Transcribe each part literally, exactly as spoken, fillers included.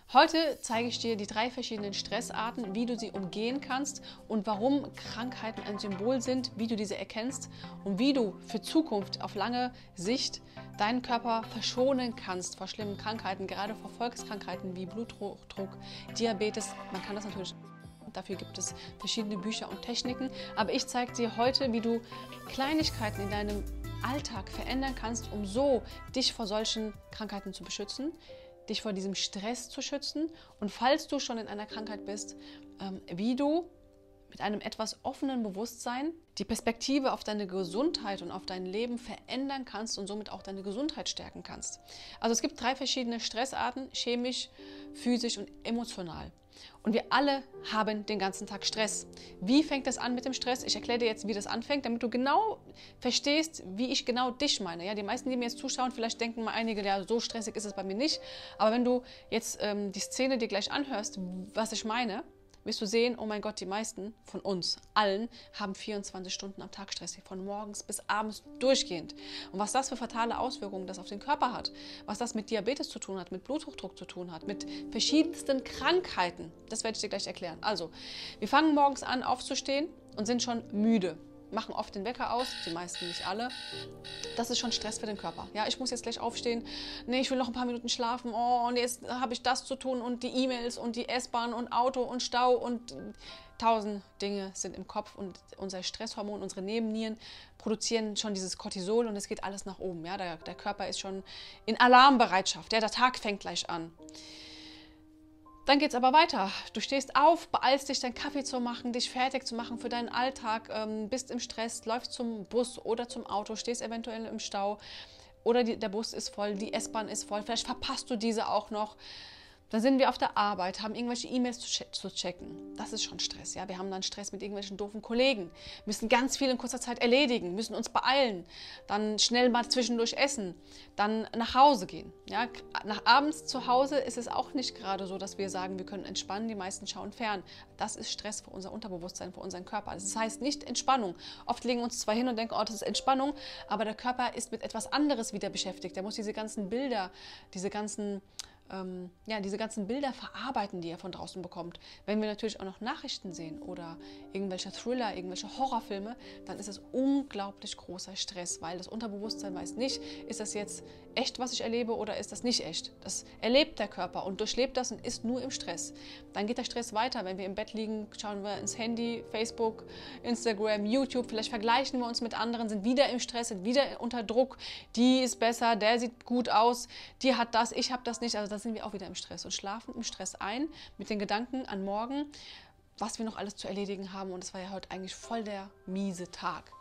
Heute zeige ich dir die drei verschiedenen Stressarten, wie du sie umgehen kannst und warum Krankheiten ein Symbol sind, wie du diese erkennst und wie du für Zukunft auf lange Sicht deinen Körper verschonen kannst vor schlimmen Krankheiten, gerade vor Volkskrankheiten wie Blutdruck, Diabetes. Man kann das natürlich, dafür gibt es verschiedene Bücher und Techniken, aber ich zeige dir heute, wie du Kleinigkeiten in deinem Alltag verändern kannst, um so dich vor solchen Krankheiten zu beschützen, dich vor diesem Stress zu schützen und falls du schon in einer Krankheit bist, ähm, wie du mit einem etwas offenen Bewusstsein die Perspektive auf deine Gesundheit und auf dein Leben verändern kannst und somit auch deine Gesundheit stärken kannst. Also es gibt drei verschiedene Stressarten, chemisch, physisch und emotional. Und wir alle haben den ganzen Tag Stress. Wie fängt das an mit dem Stress? Ich erkläre dir jetzt, wie das anfängt, damit du genau verstehst, wie ich genau dich meine. Ja, die meisten, die mir jetzt zuschauen, vielleicht denken mal einige, ja, so stressig ist es bei mir nicht. Aber wenn du jetzt ähm, die Szene dir gleich anhörst, was ich meine, wirst du sehen, oh mein Gott, die meisten von uns, allen, haben vierundzwanzig Stunden am Tag Stress, von morgens bis abends durchgehend. Und was das für fatale Auswirkungen das auf den Körper hat, was das mit Diabetes zu tun hat, mit Bluthochdruck zu tun hat, mit verschiedensten Krankheiten, das werde ich dir gleich erklären. Also, wir fangen morgens an aufzustehen und sind schon müde. Machen oft den Wecker aus, die meisten nicht alle. Das ist schon Stress für den Körper. Ja, ich muss jetzt gleich aufstehen. Nee, ich will noch ein paar Minuten schlafen. Oh, und jetzt habe ich das zu tun und die E-Mails und die S-Bahn und Auto und Stau und tausend Dinge sind im Kopf und unser Stresshormon, unsere Nebennieren produzieren schon dieses Cortisol und es geht alles nach oben. Ja, der, der Körper ist schon in Alarmbereitschaft. Ja, der Tag fängt gleich an. Dann geht es aber weiter. Du stehst auf, beeilst dich, deinen Kaffee zu machen, dich fertig zu machen für deinen Alltag, ähm, bist im Stress, läufst zum Bus oder zum Auto, stehst eventuell im Stau oder die, der Bus ist voll, die S-Bahn ist voll, vielleicht verpasst du diese auch noch. Dann sind wir auf der Arbeit, haben irgendwelche E-Mails zu, che zu checken. Das ist schon Stress. Ja? Wir haben dann Stress mit irgendwelchen doofen Kollegen, müssen ganz viel in kurzer Zeit erledigen, müssen uns beeilen, dann schnell mal zwischendurch essen, dann nach Hause gehen. Ja? Nach abends zu Hause ist es auch nicht gerade so, dass wir sagen, wir können entspannen, die meisten schauen fern. Das ist Stress für unser Unterbewusstsein, für unseren Körper. Das heißt nicht Entspannung. Oft legen wir uns zwar hin und denken, oh, das ist Entspannung, aber der Körper ist mit etwas anderes wieder beschäftigt. Der muss diese ganzen Bilder, diese ganzen Ähm, ja, diese ganzen Bilder verarbeiten, die er von draußen bekommt. Wenn wir natürlich auch noch Nachrichten sehen oder irgendwelche Thriller, irgendwelche Horrorfilme, dann ist es unglaublich großer Stress, weil das Unterbewusstsein weiß nicht, ist das jetzt echt, was ich erlebe oder ist das nicht echt. Das erlebt der Körper und durchlebt das und ist nur im Stress. Dann geht der Stress weiter. Wenn wir im Bett liegen, schauen wir ins Handy, Facebook, Instagram, YouTube, vielleicht vergleichen wir uns mit anderen, sind wieder im Stress, sind wieder unter Druck. Die ist besser, der sieht gut aus, die hat das, ich habe das nicht. Also das sind wir auch wieder im Stress und schlafen im Stress ein mit den Gedanken an morgen, was wir noch alles zu erledigen haben und es war ja heute eigentlich voll der miese Tag.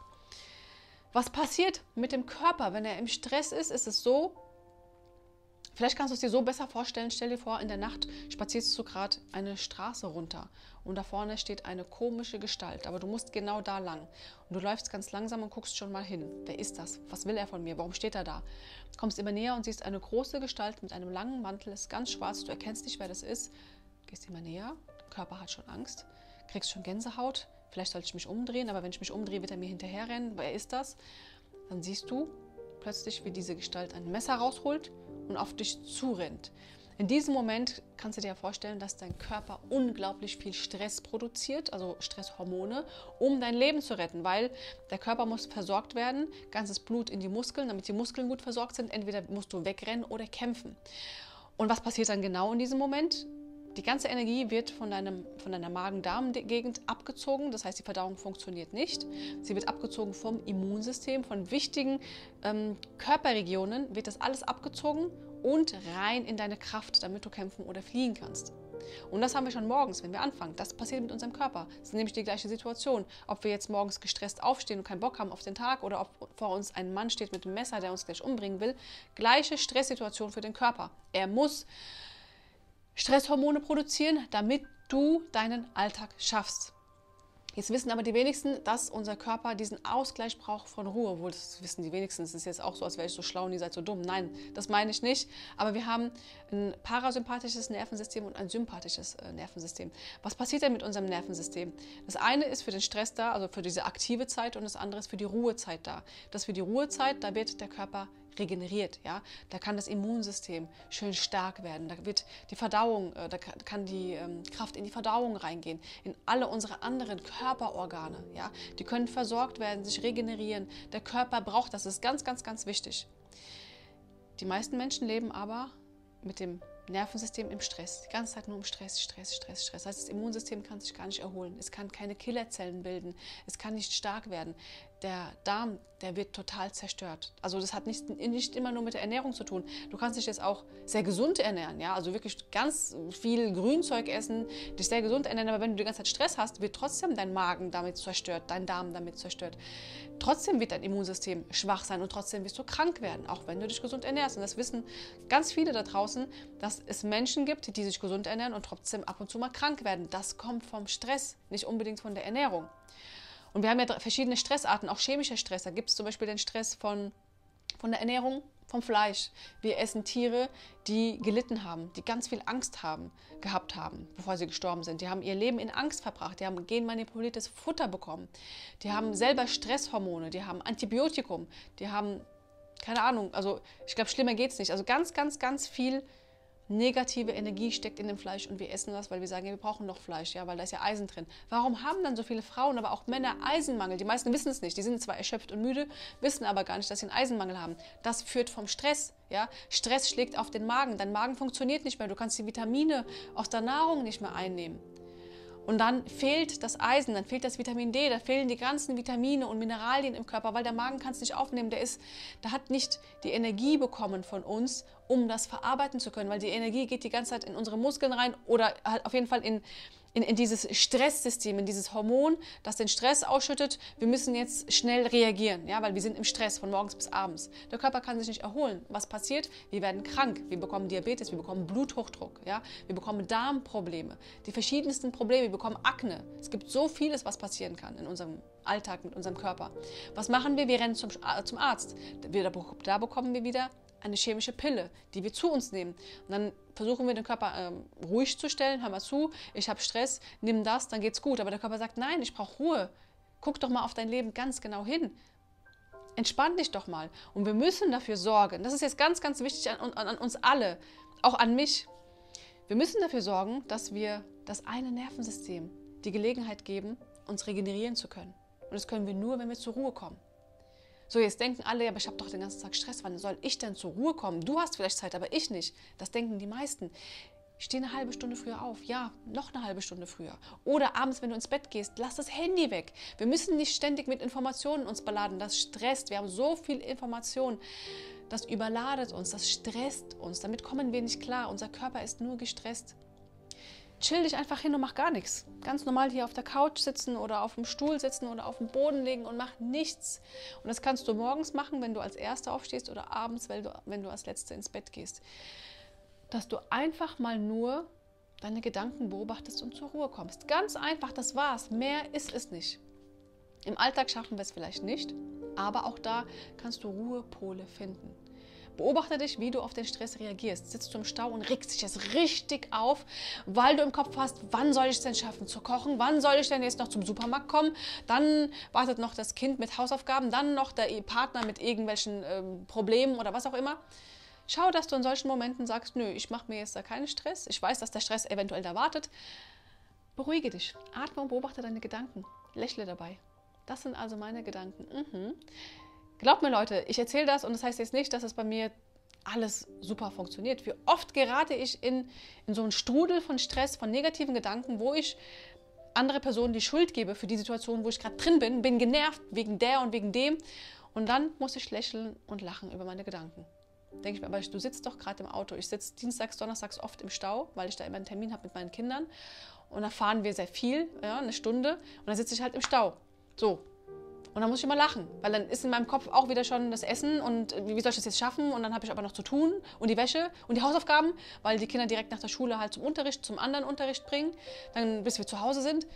Was passiert mit dem Körper, wenn er im Stress ist? Ist es so, vielleicht kannst du es dir so besser vorstellen, stell dir vor, in der Nacht spazierst du gerade eine Straße runter und da vorne steht eine komische Gestalt, aber du musst genau da lang und du läufst ganz langsam und guckst schon mal hin. Wer ist das? Was will er von mir? Warum steht er da? Du kommst immer näher und siehst eine große Gestalt mit einem langen Mantel, ist ganz schwarz, du erkennst nicht, wer das ist, gehst immer näher, der Körper hat schon Angst, kriegst schon Gänsehaut, vielleicht sollte ich mich umdrehen, aber wenn ich mich umdrehe, wird er mir hinterherrennen, wer ist das? Dann siehst du plötzlich, wie diese Gestalt ein Messer rausholt und auf dich zurennt. In diesem Moment kannst du dir vorstellen, dass dein Körper unglaublich viel Stress produziert, also Stresshormone, um dein Leben zu retten, weil der Körper muss versorgt werden, ganzes Blut in die Muskeln, damit die Muskeln gut versorgt sind. Entweder musst du wegrennen oder kämpfen. Und was passiert dann genau in diesem Moment? Die ganze Energie wird von, deinem, von deiner Magen-Darm-Gegend abgezogen, das heißt, die Verdauung funktioniert nicht. Sie wird abgezogen vom Immunsystem, von wichtigen ähm, Körperregionen wird das alles abgezogen und rein in deine Kraft, damit du kämpfen oder fliehen kannst. Und das haben wir schon morgens, wenn wir anfangen. Das passiert mit unserem Körper. Das ist nämlich die gleiche Situation. Ob wir jetzt morgens gestresst aufstehen und keinen Bock haben auf den Tag oder ob vor uns ein Mann steht mit einem Messer, der uns gleich umbringen will. Gleiche Stresssituation für den Körper. Er muss Stresshormone produzieren, damit du deinen Alltag schaffst. Jetzt wissen aber die wenigsten, dass unser Körper diesen Ausgleich braucht von Ruhe. Obwohl, das wissen die wenigsten. Es ist jetzt auch so, als wäre ich so schlau und ihr seid so dumm. Nein, das meine ich nicht. Aber wir haben ein parasympathisches Nervensystem und ein sympathisches Nervensystem. Was passiert denn mit unserem Nervensystem? Das eine ist für den Stress da, also für diese aktive Zeit, und das andere ist für die Ruhezeit da. Das für die Ruhezeit, da wird der Körper regeneriert. Ja? Da kann das Immunsystem schön stark werden. Da wird die Verdauung, äh, da kann die ähm, Kraft in die Verdauung reingehen, in alle unsere anderen Körperorgane. Ja? Die können versorgt werden, sich regenerieren. Der Körper braucht das. Das ist ganz, ganz, ganz wichtig. Die meisten Menschen leben aber mit dem Nervensystem im Stress. Die ganze Zeit nur im Stress, Stress, Stress, Stress. Das heißt, das Immunsystem kann sich gar nicht erholen. Es kann keine Killerzellen bilden. Es kann nicht stark werden. Der Darm, der wird total zerstört. Also das hat nicht, nicht immer nur mit der Ernährung zu tun. Du kannst dich jetzt auch sehr gesund ernähren. Ja? Also wirklich ganz viel Grünzeug essen, dich sehr gesund ernähren. Aber wenn du die ganze Zeit Stress hast, wird trotzdem dein Magen damit zerstört, dein Darm damit zerstört. Trotzdem wird dein Immunsystem schwach sein und trotzdem wirst du krank werden, auch wenn du dich gesund ernährst. Und das wissen ganz viele da draußen, dass es Menschen gibt, die sich gesund ernähren und trotzdem ab und zu mal krank werden. Das kommt vom Stress, nicht unbedingt von der Ernährung. Und wir haben ja verschiedene Stressarten, auch chemischer Stress. Da gibt es zum Beispiel den Stress von, von der Ernährung, vom Fleisch. Wir essen Tiere, die gelitten haben, die ganz viel Angst haben, gehabt haben, bevor sie gestorben sind. Die haben ihr Leben in Angst verbracht, die haben genmanipuliertes Futter bekommen, die haben selber Stresshormone, die haben Antibiotikum, die haben, keine Ahnung, also ich glaube, schlimmer geht es nicht. Also ganz, ganz, ganz viel negative Energie steckt in dem Fleisch und wir essen das, weil wir sagen, ja, wir brauchen noch Fleisch, ja, weil da ist ja Eisen drin. Warum haben dann so viele Frauen, aber auch Männer Eisenmangel? Die meisten wissen es nicht. Die sind zwar erschöpft und müde, wissen aber gar nicht, dass sie einen Eisenmangel haben. Das führt vom Stress. Ja? Stress schlägt auf den Magen. Dein Magen funktioniert nicht mehr. Du kannst die Vitamine aus der Nahrung nicht mehr einnehmen. Und dann fehlt das Eisen, dann fehlt das Vitamin D, da fehlen die ganzen Vitamine und Mineralien im Körper, weil der Magen kann es nicht aufnehmen. Der, ist, der hat nicht die Energie bekommen von uns, um das verarbeiten zu können, weil die Energie geht die ganze Zeit in unsere Muskeln rein oder halt auf jeden Fall in, in, in dieses Stresssystem, in dieses Hormon, das den Stress ausschüttet. Wir müssen jetzt schnell reagieren, ja, weil wir sind im Stress von morgens bis abends. Der Körper kann sich nicht erholen. Was passiert? Wir werden krank, wir bekommen Diabetes, wir bekommen Bluthochdruck, ja, wir bekommen Darmprobleme, die verschiedensten Probleme, wir bekommen Akne. Es gibt so vieles, was passieren kann in unserem Alltag mit unserem Körper. Was machen wir? Wir rennen zum, zum Arzt. Wir, da bekommen wir wieder eine chemische Pille, die wir zu uns nehmen. Und dann versuchen wir den Körper ähm, ruhig zu stellen, hör mal zu, ich habe Stress, nimm das, dann geht's gut. Aber der Körper sagt, nein, ich brauche Ruhe. Guck doch mal auf dein Leben ganz genau hin. Entspann dich doch mal. Und wir müssen dafür sorgen, das ist jetzt ganz, ganz wichtig an, an, an uns alle, auch an mich. Wir müssen dafür sorgen, dass wir das eine Nervensystem die Gelegenheit geben, uns regenerieren zu können. Und das können wir nur, wenn wir zur Ruhe kommen. So, jetzt denken alle, ja, aber ich habe doch den ganzen Tag Stress, wann soll ich denn zur Ruhe kommen? Du hast vielleicht Zeit, aber ich nicht. Das denken die meisten. Ich stehe eine halbe Stunde früher auf. Ja, noch eine halbe Stunde früher. Oder abends, wenn du ins Bett gehst, lass das Handy weg. Wir müssen nicht ständig mit Informationen uns beladen. Das stresst. Wir haben so viel Information. Das überladet uns, das stresst uns. Damit kommen wir nicht klar. Unser Körper ist nur gestresst. Chill dich einfach hin und mach gar nichts. Ganz normal hier auf der Couch sitzen oder auf dem Stuhl sitzen oder auf dem Boden liegen und mach nichts. Und das kannst du morgens machen, wenn du als Erster aufstehst oder abends, wenn du, wenn du als Letzte ins Bett gehst. Dass du einfach mal nur deine Gedanken beobachtest und zur Ruhe kommst. Ganz einfach, das war's. Mehr ist es nicht. Im Alltag schaffen wir es vielleicht nicht, aber auch da kannst du Ruhepole finden. Beobachte dich, wie du auf den Stress reagierst. Sitzt du im Stau und regst dich jetzt richtig auf, weil du im Kopf hast, wann soll ich es denn schaffen zu kochen? Wann soll ich denn jetzt noch zum Supermarkt kommen? Dann wartet noch das Kind mit Hausaufgaben, dann noch der Partner mit irgendwelchen ähm, Problemen oder was auch immer. Schau, dass du in solchen Momenten sagst, nö, ich mache mir jetzt da keinen Stress. Ich weiß, dass der Stress eventuell da wartet. Beruhige dich, atme und beobachte deine Gedanken. Lächle dabei. Das sind also meine Gedanken. Mhm. Glaubt mir, Leute, ich erzähle das und das heißt jetzt nicht, dass es bei mir alles super funktioniert. Wie oft gerate ich in, in so einen Strudel von Stress, von negativen Gedanken, wo ich andere Personen die Schuld gebe für die Situation, wo ich gerade drin bin, bin genervt wegen der und wegen dem und dann muss ich lächeln und lachen über meine Gedanken. Denke ich mir, aber du sitzt doch gerade im Auto. Ich sitze dienstags, donnerstags oft im Stau, weil ich da immer einen Termin habe mit meinen Kindern und da fahren wir sehr viel, ja, eine Stunde und dann sitze ich halt im Stau. So. Und dann muss ich immer lachen, weil dann ist in meinem Kopf auch wieder schon das Essen und wie soll ich das jetzt schaffen? Und dann habe ich aber noch zu tun und die Wäsche und die Hausaufgaben, weil die Kinder direkt nach der Schule halt zum Unterricht, zum anderen Unterricht bringen, dann bis wir zu Hause sind.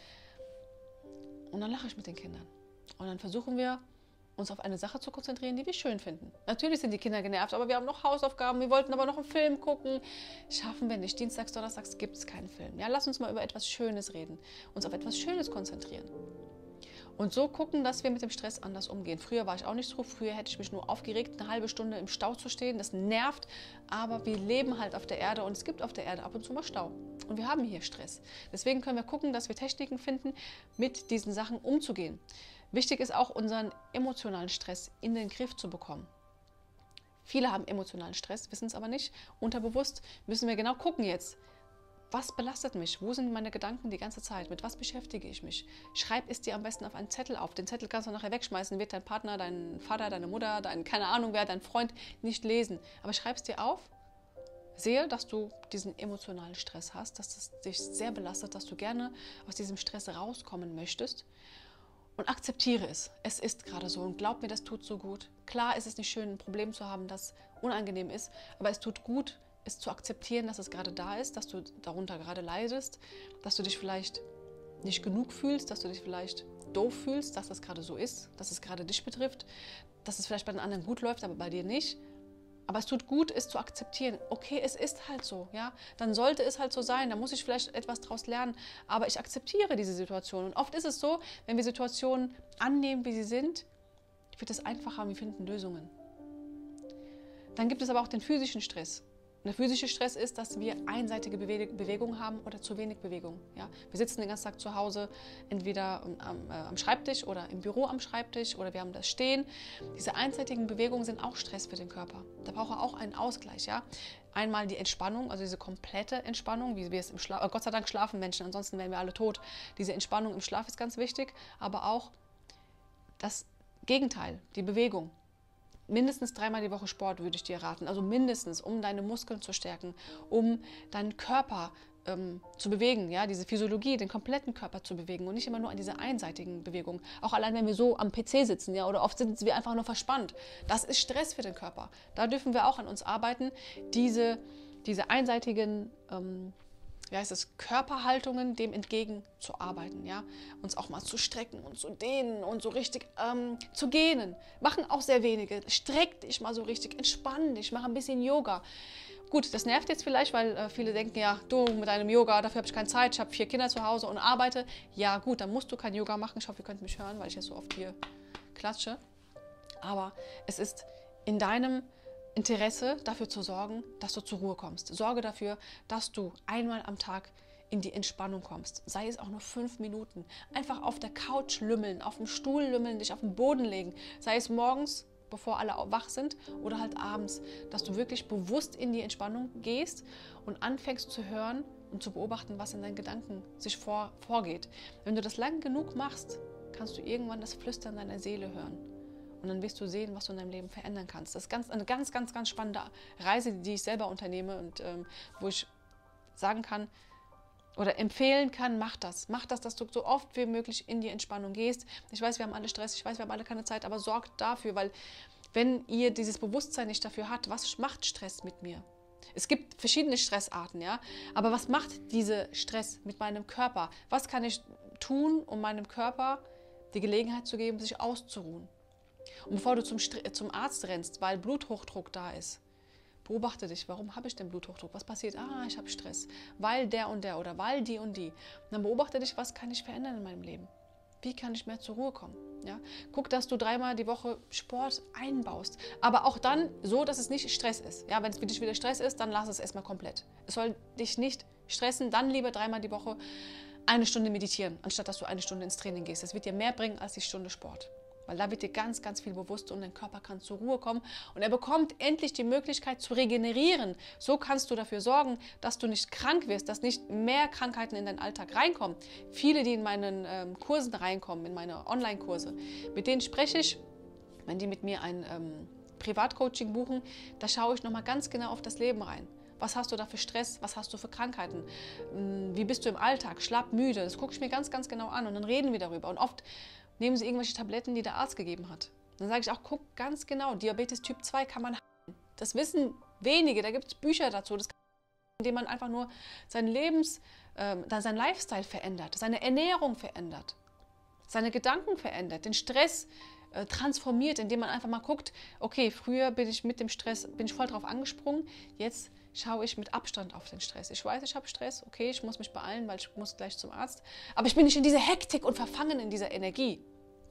Und dann lache ich mit den Kindern. Und dann versuchen wir, uns auf eine Sache zu konzentrieren, die wir schön finden. Natürlich sind die Kinder genervt, aber wir haben noch Hausaufgaben, wir wollten aber noch einen Film gucken. Schaffen wir nicht. Dienstags, Donnerstags gibt es keinen Film. Ja, lass uns mal über etwas Schönes reden, uns auf etwas Schönes konzentrieren. Und so gucken, dass wir mit dem Stress anders umgehen. Früher war ich auch nicht so, früher hätte ich mich nur aufgeregt, eine halbe Stunde im Stau zu stehen, das nervt, aber wir leben halt auf der Erde und es gibt auf der Erde ab und zu mal Stau. Und wir haben hier Stress. Deswegen können wir gucken, dass wir Techniken finden, mit diesen Sachen umzugehen. Wichtig ist auch, unseren emotionalen Stress in den Griff zu bekommen. Viele haben emotionalen Stress, wissen es aber nicht. Unterbewusst müssen wir genau gucken jetzt. Was belastet mich? Wo sind meine Gedanken die ganze Zeit? Mit was beschäftige ich mich? Schreib es dir am besten auf einen Zettel auf. Den Zettel kannst du nachher wegschmeißen, wird dein Partner, dein Vater, deine Mutter, dein, keine Ahnung wer, dein Freund nicht lesen. Aber schreib es dir auf. Sehe, dass du diesen emotionalen Stress hast, dass es dich sehr belastet, dass du gerne aus diesem Stress rauskommen möchtest. Und akzeptiere es. Es ist gerade so und glaub mir, das tut so gut. Klar ist es nicht schön, ein Problem zu haben, das unangenehm ist, aber es tut gut, es zu akzeptieren, dass es gerade da ist, dass du darunter gerade leidest, dass du dich vielleicht nicht genug fühlst, dass du dich vielleicht doof fühlst, dass das gerade so ist, dass es gerade dich betrifft, dass es vielleicht bei den anderen gut läuft, aber bei dir nicht. Aber es tut gut, es zu akzeptieren. Okay, es ist halt so, ja. Dann sollte es halt so sein. Da muss ich vielleicht etwas daraus lernen. Aber ich akzeptiere diese Situation. Und oft ist es so, wenn wir Situationen annehmen, wie sie sind, wird es einfacher und wir finden Lösungen. Dann gibt es aber auch den physischen Stress. Und der physische Stress ist, dass wir einseitige Bewegung haben oder zu wenig Bewegung. Ja? Wir sitzen den ganzen Tag zu Hause, entweder am, äh, am Schreibtisch oder im Büro am Schreibtisch oder wir haben das Stehen. Diese einseitigen Bewegungen sind auch Stress für den Körper. Da braucht er auch einen Ausgleich. Ja? Einmal die Entspannung, also diese komplette Entspannung, wie wir es im Schlaf, Gott sei Dank schlafen Menschen, ansonsten wären wir alle tot. Diese Entspannung im Schlaf ist ganz wichtig, aber auch das Gegenteil, die Bewegung. Mindestens dreimal die Woche Sport würde ich dir raten, also mindestens, um deine Muskeln zu stärken, um deinen Körper ähm, zu bewegen, ja, diese Physiologie, den kompletten Körper zu bewegen und nicht immer nur an diese einseitigen Bewegungen. Auch allein, wenn wir so am P C sitzen, ja, oder oft sitzen wir einfach nur verspannt. Das ist Stress für den Körper. Da dürfen wir auch an uns arbeiten, diese, diese einseitigen ähm, wie heißt es, Körperhaltungen dem entgegen zu arbeiten, ja, uns auch mal zu strecken und zu dehnen und so richtig ähm, zu gähnen. Machen auch sehr wenige. Streck dich mal so richtig, entspann dich, mach ein bisschen Yoga. Gut, das nervt jetzt vielleicht, weil äh, viele denken, ja, du mit deinem Yoga, dafür habe ich keine Zeit, ich habe vier Kinder zu Hause und arbeite. Ja gut, dann musst du kein Yoga machen. Ich hoffe, ihr könnt mich hören, weil ich jetzt so oft hier klatsche. Aber es ist in deinem Interesse, dafür zu sorgen, dass du zur Ruhe kommst. Sorge dafür, dass du einmal am Tag in die Entspannung kommst. Sei es auch nur fünf Minuten. Einfach auf der Couch lümmeln, auf dem Stuhl lümmeln, dich auf den Boden legen. Sei es morgens, bevor alle wach sind, oder halt abends. Dass du wirklich bewusst in die Entspannung gehst und anfängst zu hören und zu beobachten, was in deinen Gedanken sich vor, vorgeht. Wenn du das lang genug machst, kannst du irgendwann das Flüstern deiner Seele hören. Und dann wirst du sehen, was du in deinem Leben verändern kannst. Das ist ganz, eine ganz, ganz, ganz spannende Reise, die ich selber unternehme und ähm, wo ich sagen kann oder empfehlen kann, mach das. Mach das, dass du so oft wie möglich in die Entspannung gehst. Ich weiß, wir haben alle Stress, ich weiß, wir haben alle keine Zeit, aber sorgt dafür, weil wenn ihr dieses Bewusstsein nicht dafür habt, was macht Stress mit mir? Es gibt verschiedene Stressarten, ja, aber was macht dieser Stress mit meinem Körper? Was kann ich tun, um meinem Körper die Gelegenheit zu geben, sich auszuruhen? Und bevor du zum, zum Arzt rennst, weil Bluthochdruck da ist, beobachte dich, warum habe ich denn Bluthochdruck? Was passiert? Ah, ich habe Stress, weil der und der oder weil die und die. Und dann beobachte dich, was kann ich verändern in meinem Leben? Wie kann ich mehr zur Ruhe kommen? Ja? Guck, dass du dreimal die Woche Sport einbaust, aber auch dann so, dass es nicht Stress ist. Ja, wenn es für dich wieder Stress ist, dann lass es erstmal komplett. Es soll dich nicht stressen, dann lieber dreimal die Woche eine Stunde meditieren, anstatt dass du eine Stunde ins Training gehst. Das wird dir mehr bringen als die Stunde Sport. Weil da wird dir ganz, ganz viel bewusst und dein Körper kann zur Ruhe kommen und er bekommt endlich die Möglichkeit zu regenerieren. So kannst du dafür sorgen, dass du nicht krank wirst, dass nicht mehr Krankheiten in deinen Alltag reinkommen. Viele, die in meinen ähm, Kursen reinkommen, in meine Online-Kurse, mit denen spreche ich, wenn die mit mir ein ähm, Privatcoaching buchen, da schaue ich nochmal ganz genau auf das Leben rein. Was hast du da für Stress? Was hast du für Krankheiten? Wie bist du im Alltag? Schlapp, müde? Das gucke ich mir ganz, ganz genau an und dann reden wir darüber. Und oft nehmen sie irgendwelche Tabletten, die der Arzt gegeben hat. Dann sage ich auch, guck ganz genau, Diabetes Typ zwei kann man haben. Das wissen wenige, da gibt es Bücher dazu, das kann man, indem man einfach nur sein Lebens, äh, sein Lifestyle verändert, seine Ernährung verändert, seine Gedanken verändert, den Stress äh, transformiert, indem man einfach mal guckt, okay, früher bin ich mit dem Stress, bin ich voll drauf angesprungen, jetzt schaue ich mit Abstand auf den Stress. Ich weiß, ich habe Stress, okay, ich muss mich beeilen, weil ich muss gleich zum Arzt, aber ich bin nicht in dieser Hektik und verfangen in dieser Energie.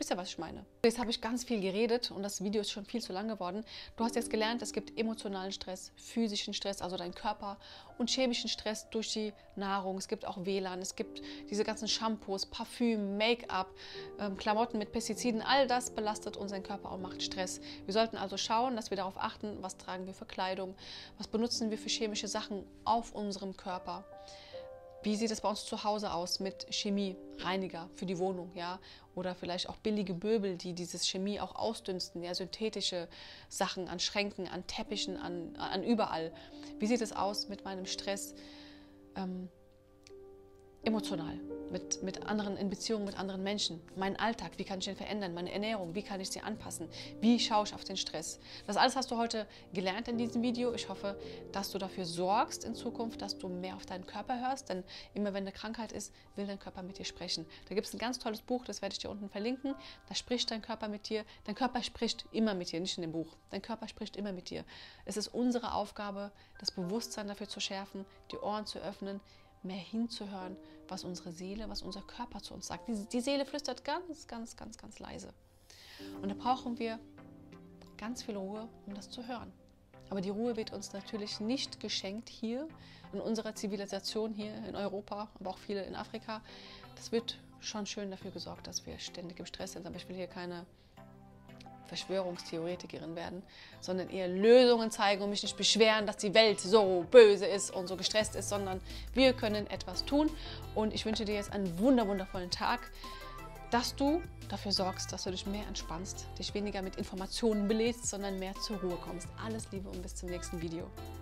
Wisst ihr, was ich meine? Jetzt habe ich ganz viel geredet und das Video ist schon viel zu lang geworden. Du hast jetzt gelernt, es gibt emotionalen Stress, physischen Stress, also dein Körper, und chemischen Stress durch die Nahrung. Es gibt auch W L A N, es gibt diese ganzen Shampoos, Parfüm, Make-up, ähm, Klamotten mit Pestiziden. All das belastet unseren Körper und macht Stress. Wir sollten also schauen, dass wir darauf achten, was tragen wir für Kleidung, was benutzen wir für chemische Sachen auf unserem Körper. Wie sieht es bei uns zu Hause aus mit Chemie, Reiniger für die Wohnung, ja? Oder vielleicht auch billige Möbel, die dieses Chemie auch ausdünsten, ja? Synthetische Sachen an Schränken, an Teppichen, an, an überall. Wie sieht es aus mit meinem Stress ähm, emotional, mit, mit anderen, in Beziehung mit anderen Menschen? Mein Alltag, wie kann ich den verändern? Meine Ernährung, wie kann ich sie anpassen? Wie schaue ich auf den Stress? Das alles hast du heute gelernt in diesem Video. Ich hoffe, dass du dafür sorgst in Zukunft, dass du mehr auf deinen Körper hörst, denn immer wenn eine Krankheit ist, will dein Körper mit dir sprechen. Da gibt es ein ganz tolles Buch, das werde ich dir unten verlinken. Da spricht dein Körper mit dir. Dein Körper spricht immer mit dir, nicht in dem Buch. Dein Körper spricht immer mit dir. Es ist unsere Aufgabe, das Bewusstsein dafür zu schärfen, die Ohren zu öffnen, mehr hinzuhören, was unsere Seele, was unser Körper zu uns sagt. Die, die Seele flüstert ganz, ganz, ganz, ganz leise. Und da brauchen wir ganz viel Ruhe, um das zu hören. Aber die Ruhe wird uns natürlich nicht geschenkt hier in unserer Zivilisation hier in Europa, aber auch viele in Afrika. Das wird schon schön dafür gesorgt, dass wir ständig im Stress sind. Aber ich will hier keine Verschwörungstheoretikerin werden, sondern eher Lösungen zeigen und mich nicht beschweren, dass die Welt so böse ist und so gestresst ist, sondern wir können etwas tun. Und ich wünsche dir jetzt einen wunder wundervollen Tag, dass du dafür sorgst, dass du dich mehr entspannst, dich weniger mit Informationen belädst, sondern mehr zur Ruhe kommst. Alles Liebe und bis zum nächsten Video.